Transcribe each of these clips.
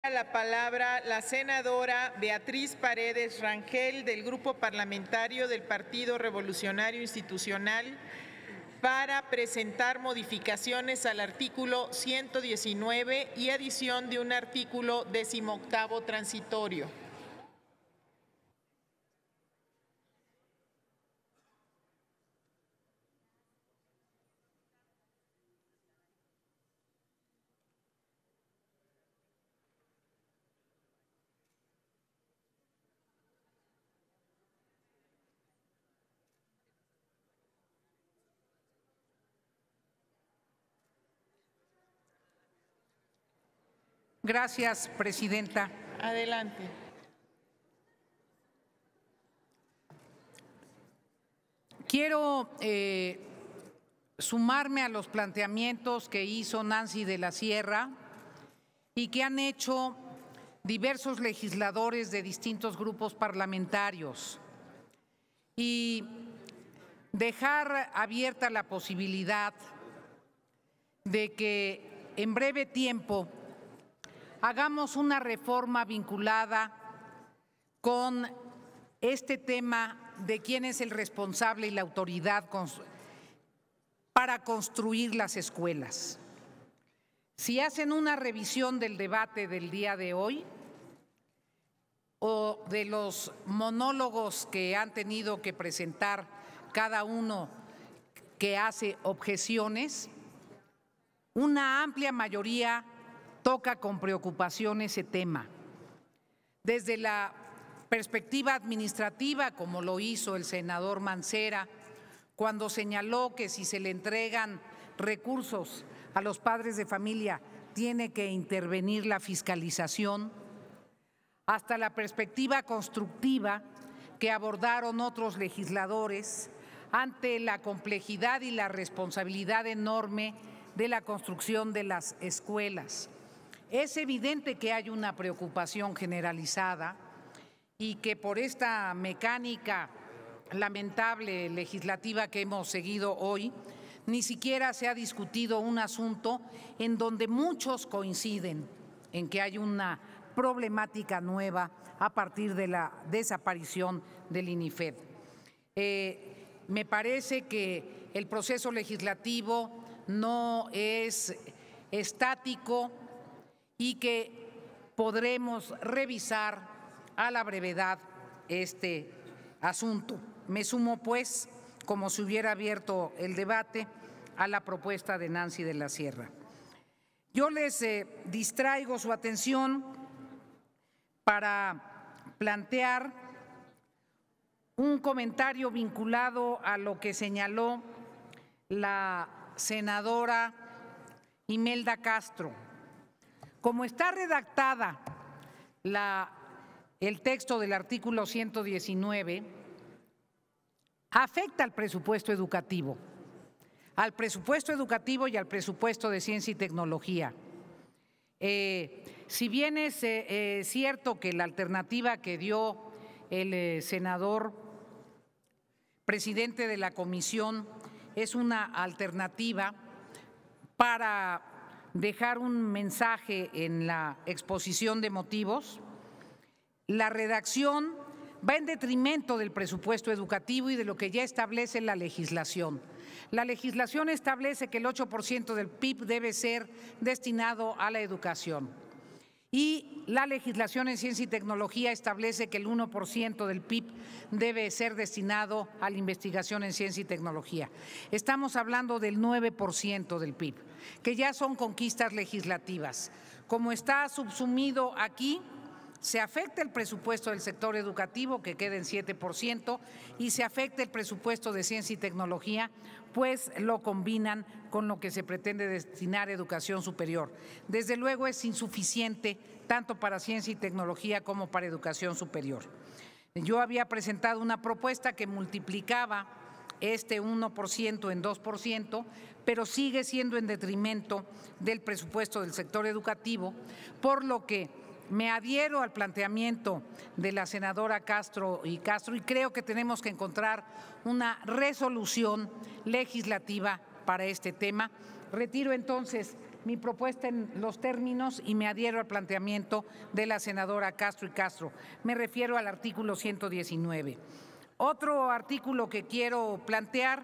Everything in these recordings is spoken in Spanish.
La palabra la senadora Beatriz Paredes Rangel del Grupo Parlamentario del Partido Revolucionario Institucional para presentar modificaciones al artículo 119 y adición de un artículo 18º transitorio. Gracias, presidenta. Adelante. Quiero sumarme a los planteamientos que hizo Nancy de la Sierra y que han hecho diversos legisladores de distintos grupos parlamentarios y dejar abierta la posibilidad de que en breve tiempo hagamos una reforma vinculada con este tema de quién es el responsable y la autoridad para construir las escuelas. Si hacen una revisión del debate del día de hoy o de los monólogos que han tenido que presentar cada uno que hace objeciones, una amplia mayoría toca con preocupación ese tema. Desde la perspectiva administrativa, como lo hizo el senador Mancera, cuando señaló que si se le entregan recursos a los padres de familia, tiene que intervenir la fiscalización, hasta la perspectiva constructiva que abordaron otros legisladores ante la complejidad y la responsabilidad enorme de la construcción de las escuelas. Es evidente que hay una preocupación generalizada y que por esta mecánica lamentable legislativa que hemos seguido hoy, ni siquiera se ha discutido un asunto en donde muchos coinciden en que hay una problemática nueva a partir de la desaparición del INIFED. Me parece que el proceso legislativo no es estático y que podremos revisar a la brevedad este asunto. Me sumo, pues, como si hubiera abierto el debate, a la propuesta de Nancy de la Sierra. Yo les distraigo su atención para plantear un comentario vinculado a lo que señaló la senadora Imelda Castro. Como está redactada el texto del artículo 119, afecta al presupuesto educativo y al presupuesto de ciencia y tecnología. Si bien es cierto que la alternativa que dio el senador presidente de la comisión es una alternativa para dejar un mensaje en la exposición de motivos, la redacción va en detrimento del presupuesto educativo y de lo que ya establece la legislación. La legislación establece que el 8% del PIB debe ser destinado a la educación y la legislación en ciencia y tecnología establece que el 1% del PIB debe ser destinado a la investigación en ciencia y tecnología. Estamos hablando del 9% del PIB, que ya son conquistas legislativas. Como está subsumido aquí, se afecta el presupuesto del sector educativo, que queda en 7%, y se afecta el presupuesto de ciencia y tecnología, pues lo combinan con lo que se pretende destinar a educación superior. Desde luego es insuficiente tanto para ciencia y tecnología como para educación superior. Yo había presentado una propuesta que multiplicaba este 1% en 2%, pero sigue siendo en detrimento del presupuesto del sector educativo, por lo que me adhiero al planteamiento de la senadora Castro y creo que tenemos que encontrar una resolución legislativa para este tema. Retiro entonces mi propuesta en los términos y me adhiero al planteamiento de la senadora Castro y Castro. Me refiero al artículo 119. Otro artículo que quiero plantear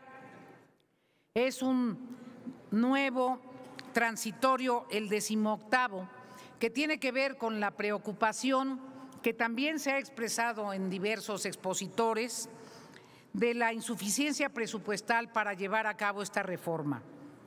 es un nuevo transitorio, el 18º, que tiene que ver con la preocupación que también se ha expresado en diversos expositores de la insuficiencia presupuestal para llevar a cabo esta reforma.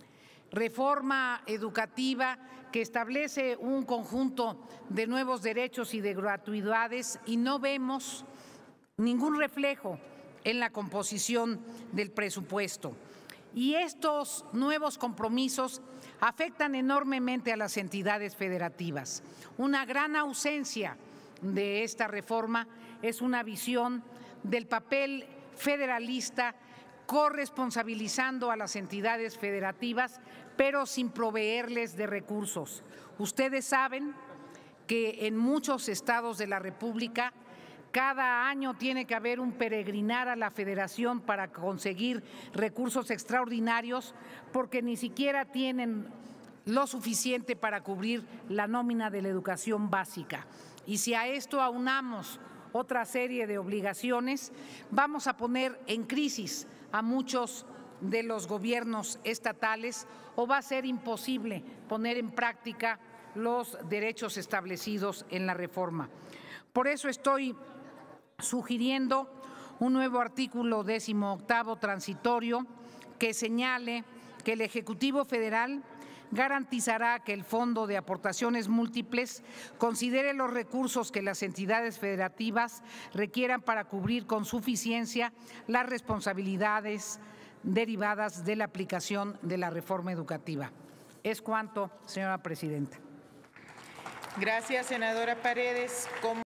Reforma educativa que establece un conjunto de nuevos derechos y de gratuidades y no vemos ningún reflejo en la composición del presupuesto. Y estos nuevos compromisos afectan enormemente a las entidades federativas. Una gran ausencia de esta reforma es una visión del papel federalista corresponsabilizando a las entidades federativas, pero sin proveerles de recursos. Ustedes saben que en muchos estados de la República cada año tiene que haber un peregrinar a la Federación para conseguir recursos extraordinarios porque ni siquiera tienen lo suficiente para cubrir la nómina de la educación básica. Y si a esto aunamos otra serie de obligaciones, vamos a poner en crisis a muchos de los gobiernos estatales o va a ser imposible poner en práctica los derechos establecidos en la reforma. Por eso estoy sugiriendo un nuevo artículo 18º transitorio que señale que el Ejecutivo Federal garantizará que el Fondo de Aportaciones Múltiples considere los recursos que las entidades federativas requieran para cubrir con suficiencia las responsabilidades derivadas de la aplicación de la reforma educativa. Es cuanto, señora presidenta. Gracias, senadora Paredes.